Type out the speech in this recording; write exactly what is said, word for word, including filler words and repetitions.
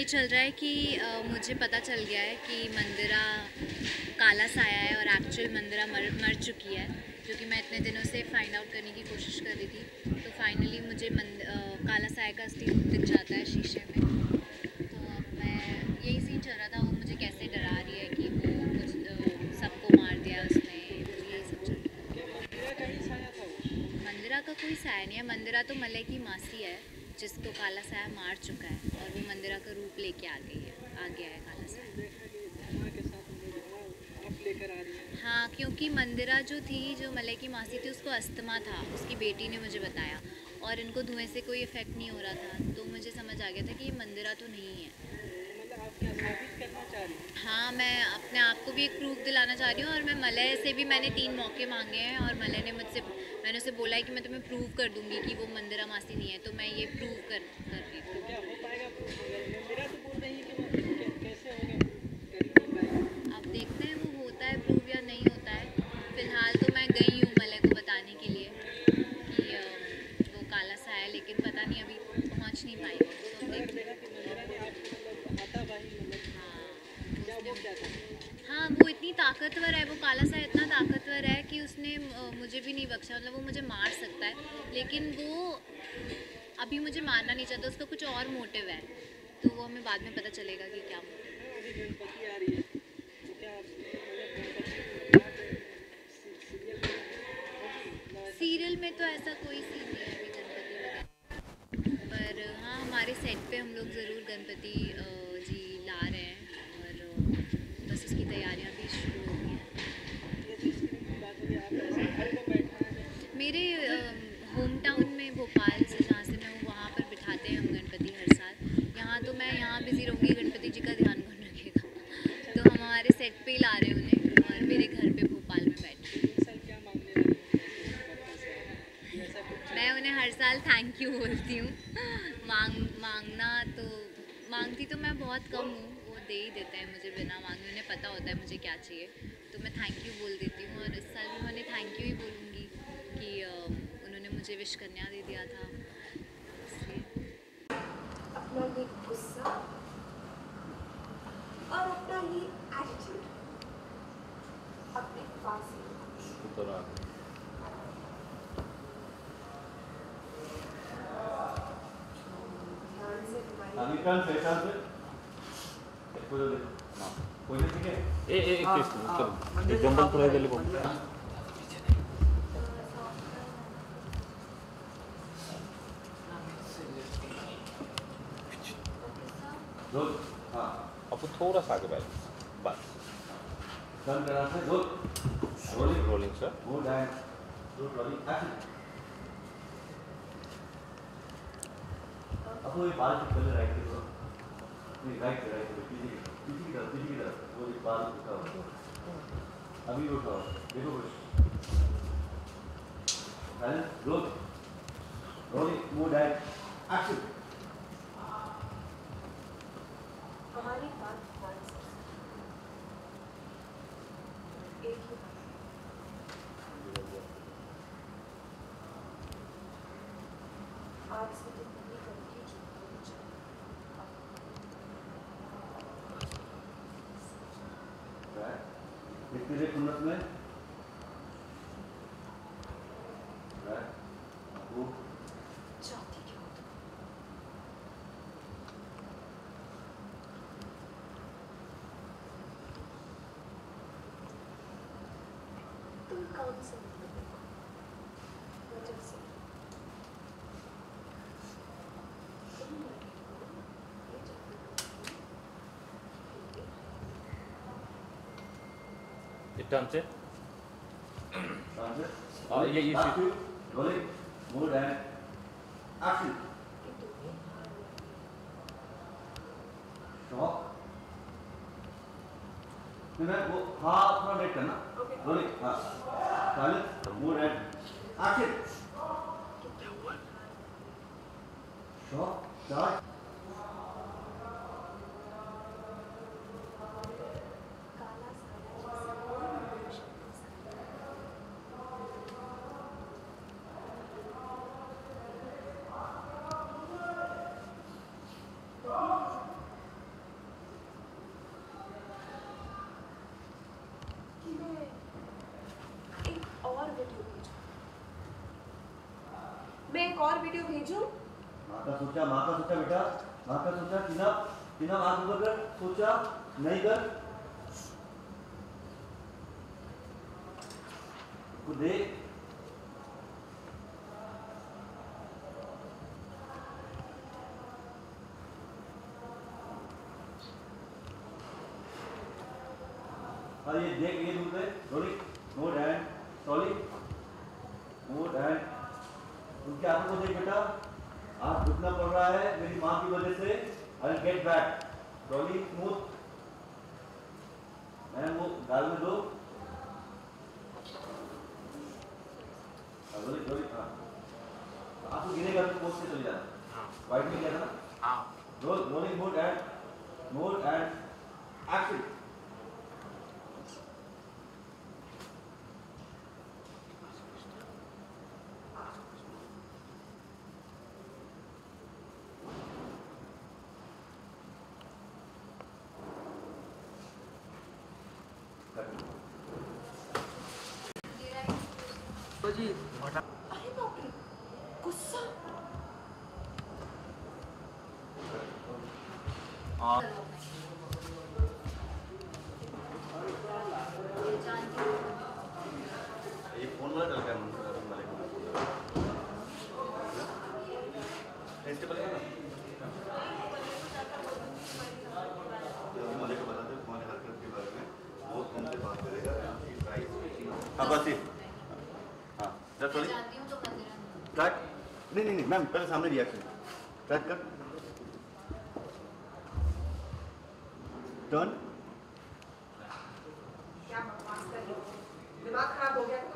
चल रहा है कि आ, मुझे पता चल गया है कि मंदिरा काला साया है और एक्चुअल मंदिरा मर मर चुकी है, जो कि मैं इतने दिनों से फाइंड आउट करने की कोशिश कर रही थी। तो फाइनली मुझे मंद, आ, काला साया का असली रूप दिख जाता है शीशे में। तो अब मैं यही सीन चल रहा था, वो मुझे कैसे डरा रही है कि वो मुझ सबको मार दिया उसने, तो यही सब चल रहा है। मंदिरा का कोई साया नहीं है, मंदिरा तो मलय की मासी है जिसको काला साया मार चुका है और वो मंदिरा का रूप लेके आ गई है, आ गया है काला साया। हाँ, क्योंकि मंदिरा जो थी, जो मलय की मासी थी, उसको अस्थमा था, उसकी बेटी ने मुझे बताया, और इनको धुएं से कोई इफेक्ट नहीं हो रहा था। तो मुझे समझ आ गया था कि ये मंदिरा तो नहीं है। मतलब आप क्या साबित करना चाह रही हैं? हाँ, मैं अपने आप को भी एक प्रूफ दिलाना चाह रही हूँ, और मैं मलय से भी मैंने तीन मौके मांगे हैं, और मलय ने मुझसे मैंने उसे बोला है कि मैं तुम्हें प्रूव कर दूंगी कि वो मंदिरा मासी नहीं है। तो मैं ये प्रूव कर कर रही थी। क्या हो पाएगा प्रूफ? मेरा तो बोल रही है कि कैसे होगा प्रूफ, कर ही नहीं पाएगा। अब देखते हैं वो होता है प्रूव या नहीं होता है। फिलहाल तो मैं गई हूँ मलय को बताने के लिए कि अ, वो काला सा है, लेकिन पता नहीं अभी पहुँच नहीं पाई। तो अगर देखा कि मंदिरा ने आपको मतलब हाथापाई मतलब हाँ, क्या वो क्या था? हाँ, वो इतनी ताकतवर है, वो काला सा इतना ताकतवर है कि उसने अ, मुझे भी नहीं बख्शा। मतलब वो मुझे मार सकता है, लेकिन वो अभी मुझे मारना नहीं चाहता, उसका कुछ और मोटिव है। तो वो हमें बाद में पता चलेगा कि क्या मोटिव है। हाँ, अभी गणपति आ रही है, तो क्या आप मतलब गणपति वहाँ पे सीरियल में होगी? सीरियल में तो ऐसा कोई सीन नहीं है अभी गणपति वगैरह, पर हाँ, हमारे सेट पे हम लोग ज़रूर गणपति अ, जी ला रहे हैं, और अ, बस उसकी तैयारियां भी शुरू हो गई हैं। ये तो स्क्रीन की बात हुई, आप ऐसे घर को बैठाने मेरे होम टाउन में भोपाल से, जहाँ से मैं हूँ, वहाँ पर बिठाते हैं हम गणपति हर साल। यहाँ तो मैं यहाँ बिज़ी रहूँगी, गणपति जी का ध्यान कौन रखेगा। तो हम हमारे सेट पे ही ला रहे हैं उन्हें, और मेरे घर पे भोपाल में बैठ के। इस साल क्या मांगने वाली हैं भक्तों से? ऐसा कुछ मैं उन्हें हर साल थैंक यू बोलती हूँ। मांग मांगना तो मांगती तो मैं बहुत कम हूँ, वो दे ही देते हैं मुझे बिना मांगे, उन्हें पता होता है मुझे क्या चाहिए। तो मैं थैंक यू बोल देती हूँ, और इस साल भी मैं उन्हें थैंक यू ही बोलूँगी कि अ, उन्होंने मुझे विश्वकन्या दे दिया था, इसलिए। अपना ये गुस्सा और अपना ये एटीट्यूड अपने पास ही ध्यान से हमारी निकाल से निकाल से पूरा दे हां कोई नहीं ठीक है ए ए एक चीज एक जंगल थोड़ा इधर ले को रोल हां अब थोड़ा सा आगे बैठ बस टर्न करा से roll rolling rolling sir good and roll rolling action अब ये बाल की कलर राइट करो नहीं राइट राइट पीछे पीछे की तरफ पीछे की तरफ वो ये बाल उठाओ अभी उठाओ देखो कुछ balance roll rolling mood and action हमारी बात ध्यान से एक ही बात आज से तो पूरी करके चुप हो कितने उन्नत में वो चाहती क्यों हो तुम? तुम कौन से मतलब देखो वजह से तुम ये चाहती टर्न से हाँ ये ये रोलिंग मूड एंड एक्शन कि तुम्हें हार शॉक मैं वो हाथ में बैठ करना रोलिंग हाँ silence mood and action shock start काला साया जैसे वीडियो भेजूं? माँ का सोचा, माँ का सोचा बेटा, माँ का सोचा। टीना, टीना आँख ऊपर कर, सोचा नहीं कर, को देख। हाँ ये देख, ये दूर पे rolling, mode and solid, mode and उनके आंखों को देख बेटा, आप घुटना पड़ रहा है मेरी माँ की वजह से। I will get back, rolling smooth. Ma'am वो गाल में दो, रोलिंग रोलिंग। हाँ आपको गिरेगा तो पोस्ट से चले जाना। वाइट में क्या था ना? हाँ roll, rolling mode and mode and action. तो जी अरे बाप रे, गुस्सा। हाँ ये फोन वाला चल गया वाले टेस्टेबल है ना? मुझे को बता दो तुम्हारी हरकत के बारे में, वो तुमसे बात करेगा। हाँ बस ये हाँ जब थोड़ी ट्रैक नहीं नहीं नहीं मैम पहले सामने रिएक्शन ट्रैक कर टर्न। क्या बकवास कर रही हो? दिमाग खराब हो गया